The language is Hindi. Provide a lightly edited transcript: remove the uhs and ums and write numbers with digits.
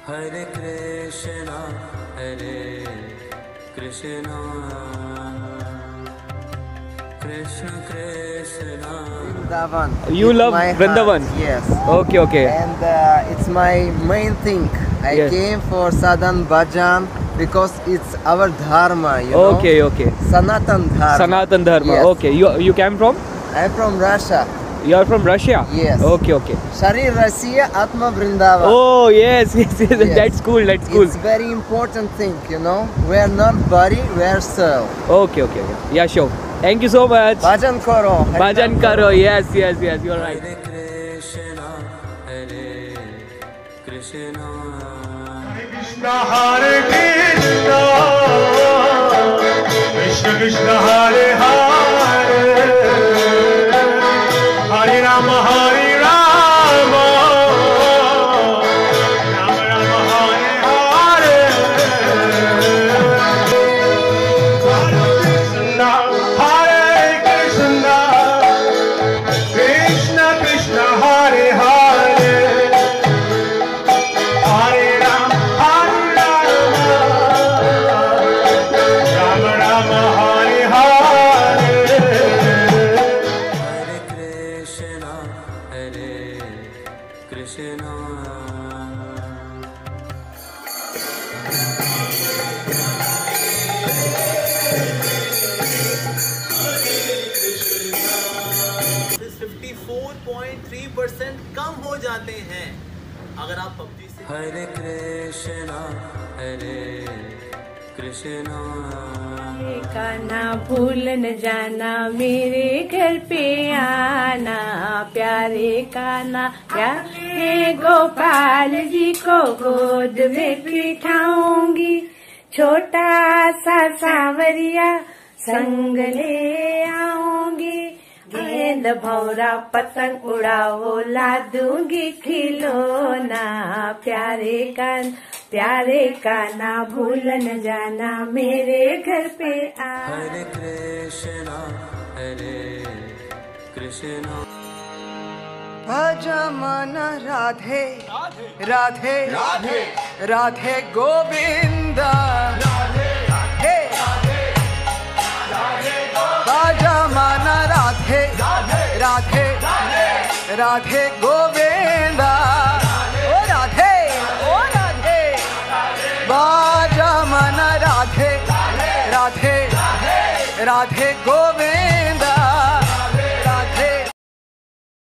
Hare Krishna, Hare Krishna, Krishna Krishna. Vrindavan. You It's love my Vrindavan? heart, yes. Okay, okay. And it's my main thing. I Yes. came for sadhan bhajan because it's our dharma, you know. Okay, okay. Sanatan dharma. Sanatan Dharma. Yes. Okay. You came from? I'm from Russia. You are from Russia? Yes. Okay, okay. Sharir Russia, Atma Vrindavan. Oh, yes, yes, yes. Yes. That's cool, that's cool. It's very important thing, you know. We are not body, we are soul. Okay, okay, okay. Yeah, sure. Thank you so much. Bhajan karo. Bhajan karo. Yes, yes, yes. You're right. Hare Krishna, Hare Krishna. Hare Krishna, Krishna Krishna Hare Hare, Hare Rama Hare Rama, Rama Rama Hare Hare, Hare Krishna, Krishna Krishna Hare Hare, Hare Rama Rama Rama Hare Hare. Hare Krishna, Hare Krishna. इस 54.3% कम हो जाते हैं अगर आप पबजी से Hare Krishna, Hare Krishna. का ना भूल न जाना मेरे घर पे आना प्यारे का ना प्यारे गोपाल जी को गोद में बिठाऊंगी छोटा सा सांवरिया संग ले आऊंगी गेंद भौरा पतंग उड़ाओ ला दूंगी खिलौना प्यारे का ना भूल न जाना मेरे घर पे आ Hare Krishna, Hare Krishna. भजमन राधे राधे राधे राधे गोविंद राधे भजमन राधे राधे राधे गोविंद ओ राधे भजमन राधे राधे राधे गो